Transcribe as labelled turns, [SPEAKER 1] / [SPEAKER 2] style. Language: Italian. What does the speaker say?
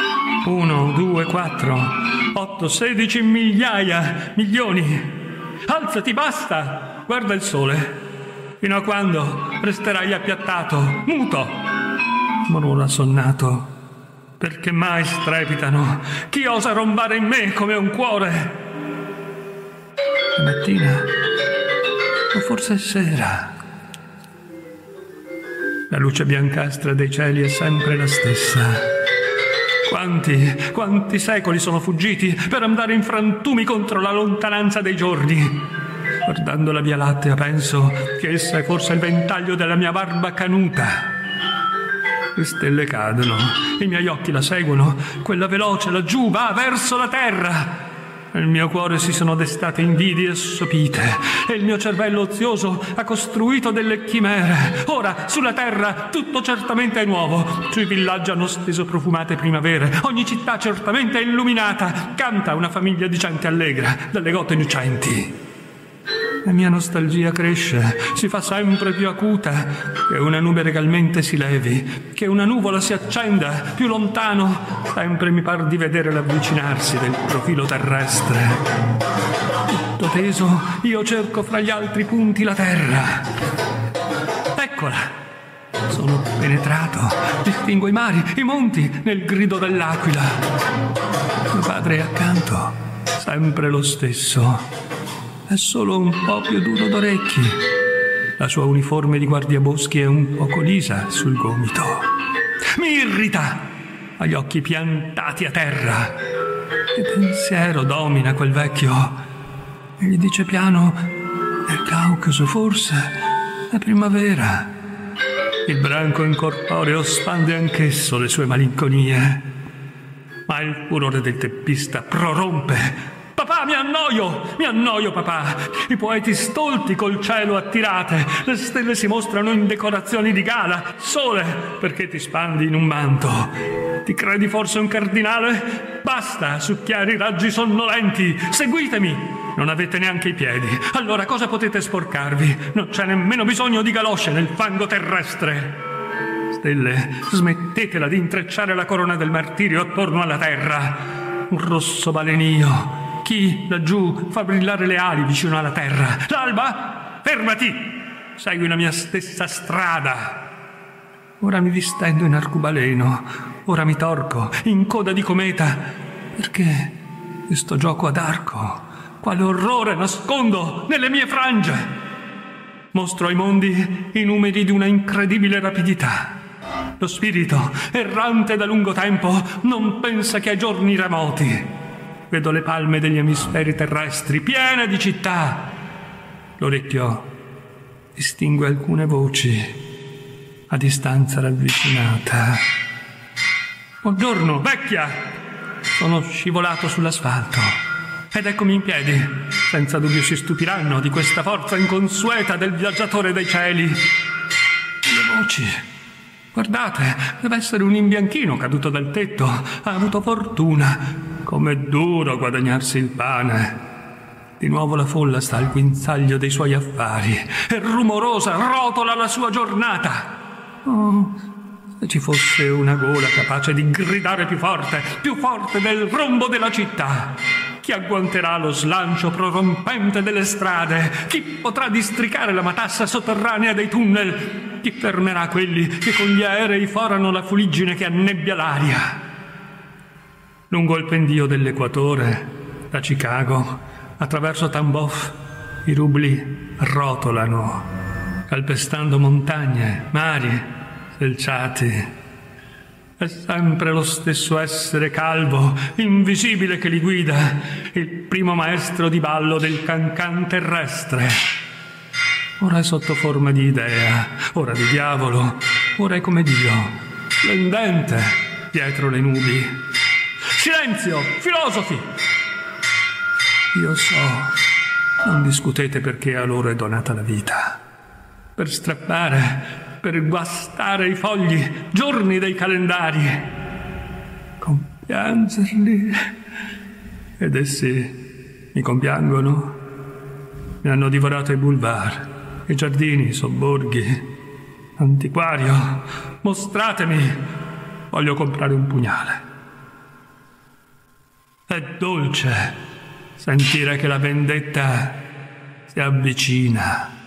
[SPEAKER 1] 1, 2, 4, 8, 16 migliaia, milioni. Alzati, basta! Guarda il sole. Fino a quando resterai appiattato, muto? Mormora sonnato. Perché mai strepitano? Chi osa rombare in me come un cuore? È mattina, o forse è sera. La luce biancastra dei cieli è sempre la stessa. Quanti secoli sono fuggiti per andare in frantumi contro la lontananza dei giorni. Guardando la Via Lattea penso che essa è forse il ventaglio della mia barba canuta. Le stelle cadono, i miei occhi la seguono, quella veloce laggiù va verso la terra. Nel mio cuore si sono destate invidie sopite e il mio cervello ozioso ha costruito delle chimere. Ora, sulla terra, tutto certamente è nuovo. Sui villaggi hanno steso profumate primavere. Ogni città certamente è illuminata. Canta una famiglia di gente allegra, dalle gote lucenti. La mia nostalgia cresce, si fa sempre più acuta, che una nube regalmente si levi, che una nuvola si accenda più lontano, sempre mi par di vedere l'avvicinarsi del profilo terrestre. Tutto teso, io cerco fra gli altri punti la terra. Eccola! Sono penetrato, distingo i mari, i monti nel grido dell'aquila. Mio padre è accanto, sempre lo stesso. È solo un po' più duro d'orecchi. La sua uniforme di guardiaboschi è un poco lisa sul gomito. Mi irrita! Ha gli occhi piantati a terra. Che pensiero domina quel vecchio? E gli dice piano: è Caucaso, forse? È primavera. Il branco incorporeo spande anch'esso le sue malinconie. Ma il furore del teppista prorompe. Papà, mi annoio papà. I poeti stolti col cielo attirate, le stelle si mostrano in decorazioni di gala. Sole, perché ti spandi in un manto? Ti credi forse un cardinale? Basta succhiare i raggi sonnolenti, seguitemi. Non avete neanche i piedi, allora cosa potete sporcarvi? Non c'è nemmeno bisogno di galosce nel fango terrestre. Stelle, smettetela di intrecciare la corona del martirio attorno alla terra. Un rosso balenio. Chi laggiù fa brillare le ali vicino alla terra? L'alba? Fermati! Segui la mia stessa strada. Ora mi distendo in arcobaleno, ora mi torco in coda di cometa. Perché questo gioco ad arco? Quale orrore nascondo nelle mie frange? Mostro ai mondi i numeri di una incredibile rapidità. Lo spirito, errante da lungo tempo, non pensa che ai giorni remoti. Vedo le palme degli emisferi terrestri piene di città. L'orecchio distingue alcune voci a distanza ravvicinata. Buongiorno, vecchia! Sono scivolato sull'asfalto ed eccomi in piedi. Senza dubbio si stupiranno di questa forza inconsueta del viaggiatore dei cieli. Le voci... Guardate, deve essere un imbianchino caduto dal tetto. Ha avuto fortuna. Com'è duro guadagnarsi il pane. Di nuovo la folla sta al guinzaglio dei suoi affari e rumorosa rotola la sua giornata. Oh, se ci fosse una gola capace di gridare più forte del rombo della città. Chi agguanterà lo slancio prorompente delle strade? Chi potrà districare la matassa sotterranea dei tunnel? Chi fermerà quelli che con gli aerei forano la fuliggine che annebbia l'aria? Lungo il pendio dell'equatore, da Chicago, attraverso Tambov, i rubli rotolano, calpestando montagne, mari, selciati. È sempre lo stesso essere calvo, invisibile che li guida, il primo maestro di ballo del cancan terrestre. Ora è sotto forma di idea, ora di diavolo, ora è come Dio, splendente dietro le nubi. Silenzio, filosofi! Io so, non discutete perché a loro è donata la vita. Per strappare, per guastare i fogli, giorni dei calendari, compiangerli. Ed essi mi compiangono. Mi hanno divorato i boulevard, i giardini, i sobborghi. Antiquario, mostratemi. Voglio comprare un pugnale. È dolce sentire che la vendetta si avvicina.